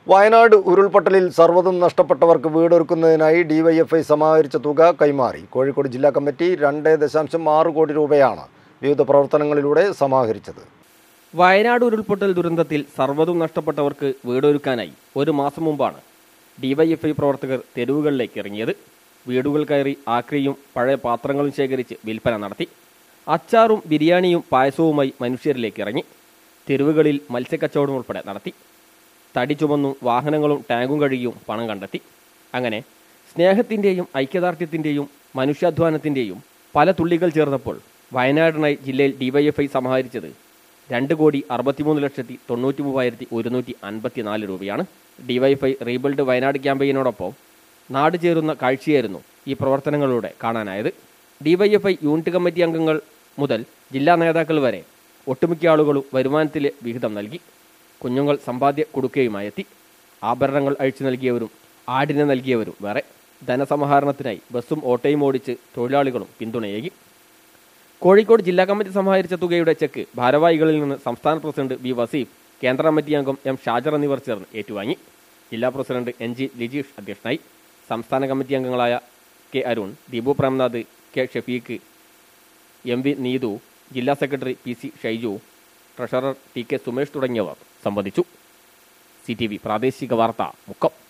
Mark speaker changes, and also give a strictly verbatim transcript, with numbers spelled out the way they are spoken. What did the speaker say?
Speaker 1: വയനാട് ഉരുൾപൊട്ടലിൽ സർവ്വതും നഷ്ടപ്പെട്ടവർക്ക് വീടൊരുക്കുന്നതിനായി ഡിവൈഎഫ്ഐ സമാഹരിച്ച തുക കൈമാറി. കോഴിക്കോട് ജില്ലാ കമ്മിറ്റി രണ്ട് ദശാംശം ആറ് കോടി രൂപയാണ് വിവിധ പ്രവർത്തനങ്ങളിലൂടെ സമാഹരിച്ചത്.
Speaker 2: വയനാട് ഉരുൾപൊട്ടൽ ദുരന്തത്തിൽ സർവ്വതും നഷ്ടപ്പെട്ടവർക്ക് വീടൊരുക്കാനായി ഒരു മാസം മുമ്പാണ് ഡിവൈഎഫ്ഐ പ്രവർത്തകർ തെരുവുകളിലേക്ക് ഇറങ്ങിയത്. വീടുകൾ കയറി ആക്രിയും പഴയ പാത്രങ്ങളും ശേഖരിച്ച് വിൽപ്പന നടത്തി. അച്ചാറും ബിരിയാണിയും പായസവുമായി മനുഷ്യരിലേക്ക് ഇറങ്ങി. തെരുവുകളിൽ മത്സ്യക്കച്ചവടം ഉൾപ്പെടെ നടത്തി. തടി ചുമന്നും വാഹനങ്ങളും ടാങ്കും കഴുകിയും പണം കണ്ടെത്തി. അങ്ങനെ സ്നേഹത്തിൻ്റെയും ഐക്യദാർഢ്യത്തിൻ്റെയും മനുഷ്യാധ്വാനത്തിൻ്റെയും പല തുള്ളികൾ ചേർന്നപ്പോൾ വയനാടിനായി ജില്ലയിൽ ഡിവൈഎഫ്ഐ സമാഹരിച്ചത് രണ്ട് കോടി അറുപത്തിമൂന്ന് ലക്ഷത്തി തൊണ്ണൂറ്റി മൂവായിരത്തി ഒരുന്നൂറ്റി അൻപത്തി നാല് രൂപയാണ്. ഡിവൈഎഫ്ഐ റീബിൽഡ് വയനാട് ക്യാമ്പയിനോടൊപ്പം നാട് ചേരുന്ന കാഴ്ചയായിരുന്നു ഈ പ്രവർത്തനങ്ങളിലൂടെ കാണാനായത്. ഡിവൈഎഫ്ഐ യൂണിറ്റ് കമ്മിറ്റി അംഗങ്ങൾ മുതൽ ജില്ലാ നേതാക്കൾ വരെ ഒട്ടുമിക്ക ആളുകളും വരുമാനത്തിലെ വിഹിതം നൽകി. കുഞ്ഞുങ്ങൾ സമ്പാദ്യ കൊടുക്കുകയുമായി എത്തി. ആഭരണങ്ങൾ അഴിച്ചു നൽകിയവരും ആടിനെ നൽകിയവരും വേറെ. ധനസമാഹരണത്തിനായി ബസ്സും ഓട്ടോയും ഓടിച്ച് തൊഴിലാളികളും പിന്തുണയേകി. കോഴിക്കോട് ജില്ലാ കമ്മിറ്റി സമാഹരിച്ച തുകയുടെ ചെക്ക് ഭാരവാഹികളിൽ നിന്ന് സംസ്ഥാന പ്രസിഡന്റ് വി വസീഫ്, കേന്ദ്ര കമ്മിറ്റി അംഗം എം ഷാജർ എന്നിവർ ചേർന്ന് ഏറ്റുവാങ്ങി. ജില്ലാ പ്രസിഡന്റ് എൻ ജി ലിജീഷ് അധ്യക്ഷനായി. സംസ്ഥാന കമ്മിറ്റി അംഗങ്ങളായ K Arun, Deepu Premnath, K Shafeeq, M V Neethu, ജില്ലാ secretary P C Shaiju, treasurer T K Sumesh തുടങ്ങിയവർ സംബന്ധിച്ചു. സി ടി വി പ്രാദേശിക വാർത്ത മുക്കം.